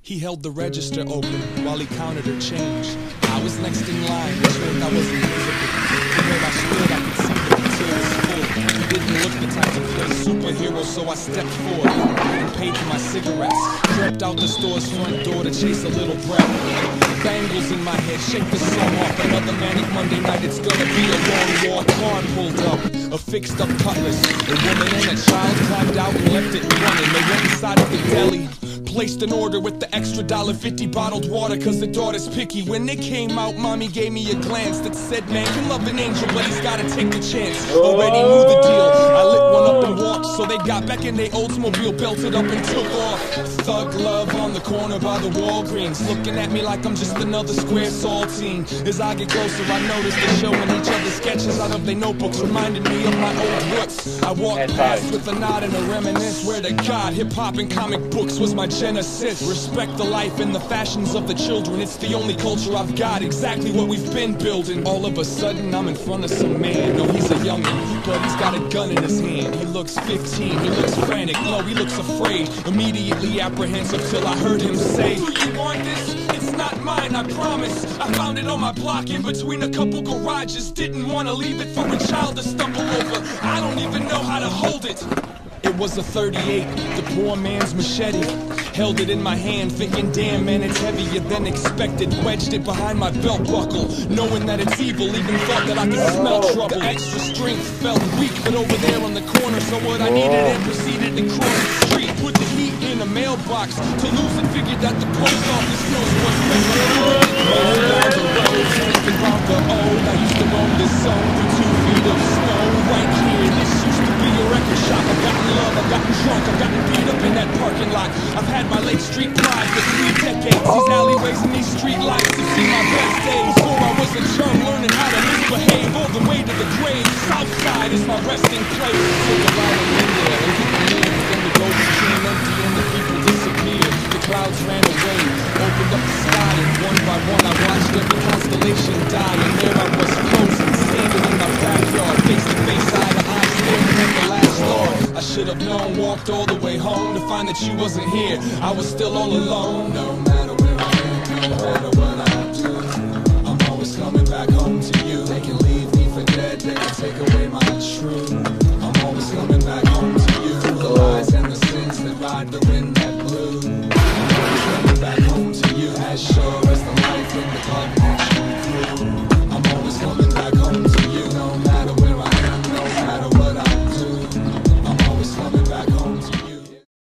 He held the register open while he counted her change. I was next in line, which meant I wasn't visible. From where I stood, I could see the till was full. He didn't look the type to play superhero, so I stepped forward and paid for my cigarettes. Crept out the store's front door to chase a little breath. Bangles in my head, shake the song off. Another manic Monday night, it's gonna be a long war. Car pulled up, a fixed up cutlass. A woman and a child climbed out and left it running. They went inside of the deli, placed an order with the extra $1.50 bottled water, cause the daughter's picky. When they came out, mommy gave me a glance that said, man can love an angel, but he's gotta take the chance. Already knew the deal, I lit one up and walked. So they got back in their Oldsmobile, belted up and took off. Thug love on the corner by the Walgreens, looking at me like I'm just another square saltine. As I get closer, I notice they're showing each other sketches out of their notebooks, reminding me of my old roots. I walked past with a nod and a reminisce. Swear to God, hip-hop and comic books was my genesis. Respect the life and the fashions of the children, it's the only culture I've got, exactly what we've been building. All of a sudden, I'm in front of some man. No, he's a youngin', but he's got a gun in his hand. He looks 15, he looks frantic, no, he looks afraid. Immediately apprehensive till I heard him say, do you want this? It's not mine, I promise. I found it on my block in between a couple garages. Didn't want to leave it for a child to stumble over. I don't even know how to hold it. It was a 38, the poor man's machete. Held it in my hand, thinking, damn man, it's heavier than expected. Wedged it behind my belt buckle, knowing that it's evil, even thought that I could smell trouble. The extra strength felt weak, but over there on the corner, so what I needed and proceeded to cross the street. Put the heat in a mailbox, to lose it, figured that the post office knows what's best. Down the road, thinking about the old. I used to roam this zone through 2 feet of snow. Right here, this used to be a record shop. I've gotten love, I've gotten drunk, I've gotten beat up in that parking lot. I've had my late street pride for 3 decades. These alleyways and these street lights have seen my best days. Before I was a chum, learning how to misbehave all the way to the grave. Southside is my resting place. Took a ride on Windale and hit the near, but then the ghost became empty and the people disappeared. The clouds ran away, opened up the sky, and one by one I watched every constellation die. And there I was frozen, standing in my backyard, face to face, eye to eye, staring at the last star. I should have known, walked all the way home to find that you wasn't here. I was still all alone. No matter where I am, no matter what I do, I'm always coming back home to you. They can leave me for dead, they can take away my truth. I'm always coming back home to you. The lies and the sins that ride the wind that blew. I'm always coming back home to you. As sure as